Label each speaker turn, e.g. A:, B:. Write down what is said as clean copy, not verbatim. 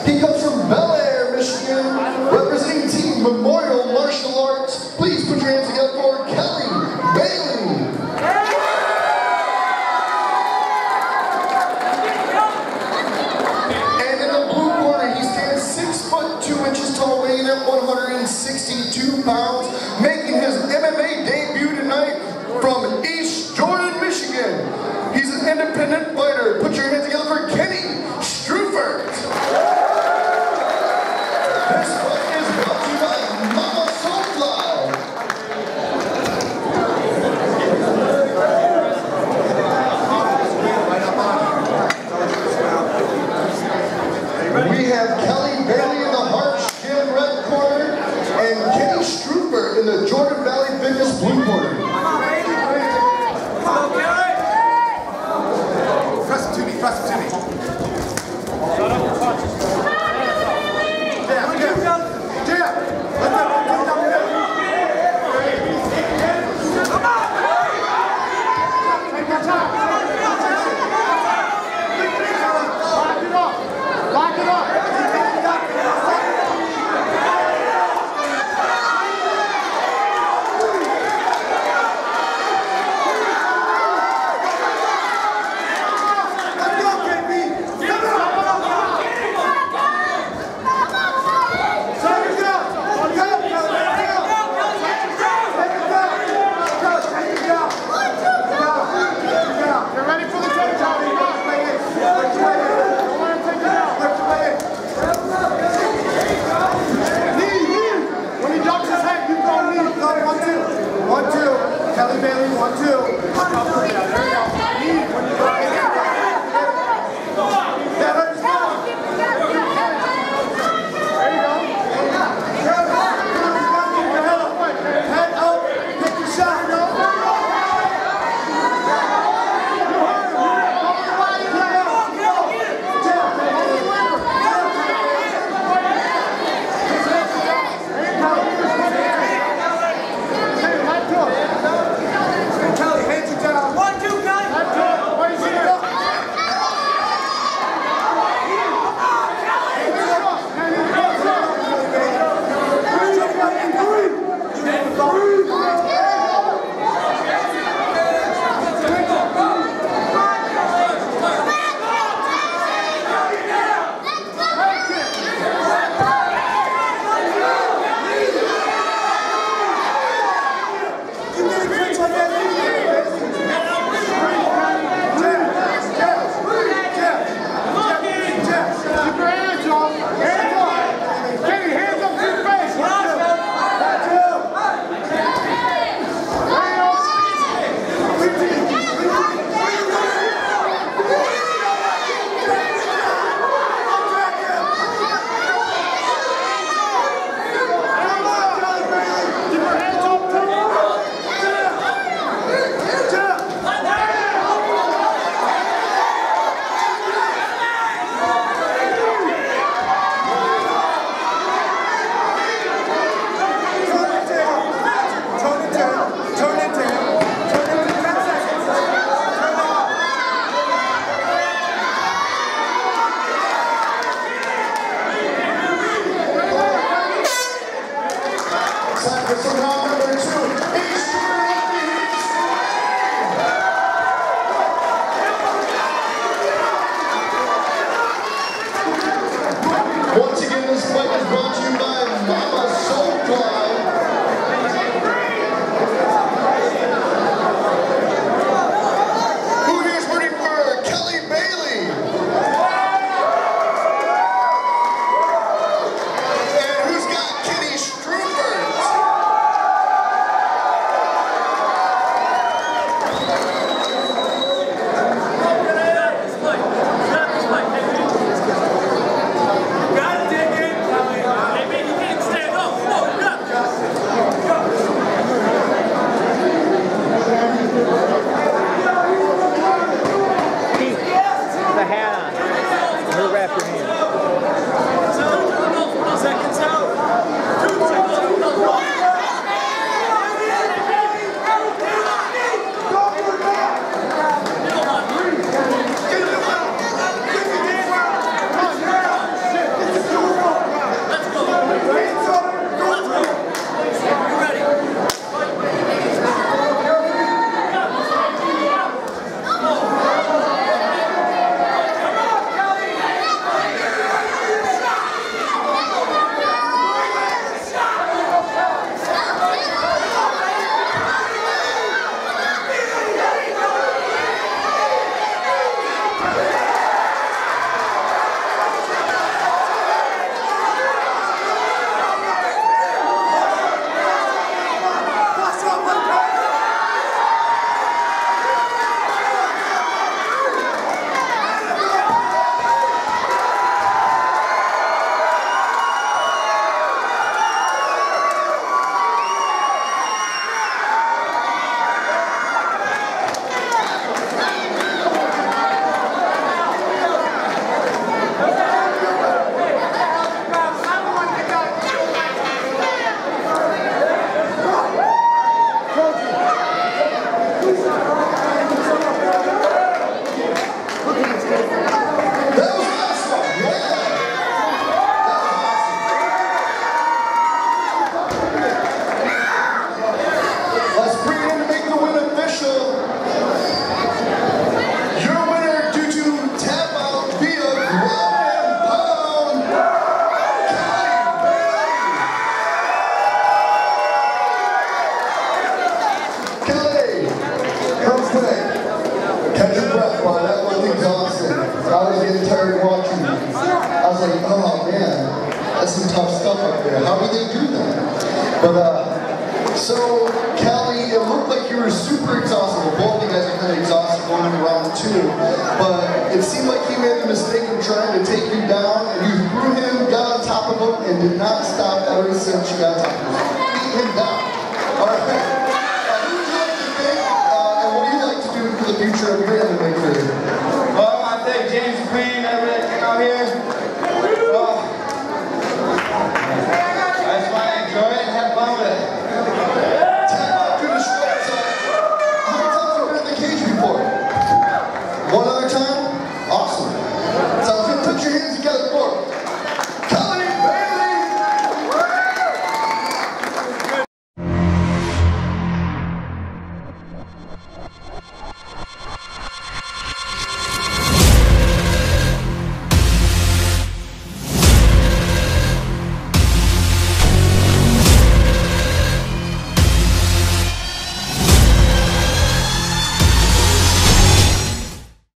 A: He comes from Bel Air, Michigan, representing Team Memorial Martial Arts. Please put your hands together for Kelly Bailey. And in the blue corner, he stands 6 foot 2 inches tall, weighing at 162 pounds, making his MMA debut tonight from East Jordan, Michigan. He's an independent fighter. Put your hands together for Kenny Struefert. This fight is brought to you by Mama Soulfly. We have Kelly Bailey in the harsh skin red corner and Kenny Struefert in the Jordan Valley Fitness blue corner.
B: Press him to me, press him to me. Kelly Bailey, 1, 2. There you go. Head up, take your shot. Once again, this fight is brought to you by Mama Soulfly. Who here's rooting for Kelly Bailey? And who's got Kenny Struefert?
A: was like, oh man, that's some tough stuff up there. How do they do that? But so Kelly, it looked like you were super exhausted. Well, both of you guys are kind of exhausted going into round 2, but it seemed like he made the mistake of trying to take you down, and you threw him, got on top of him, and did not stop ever since you got on top of him.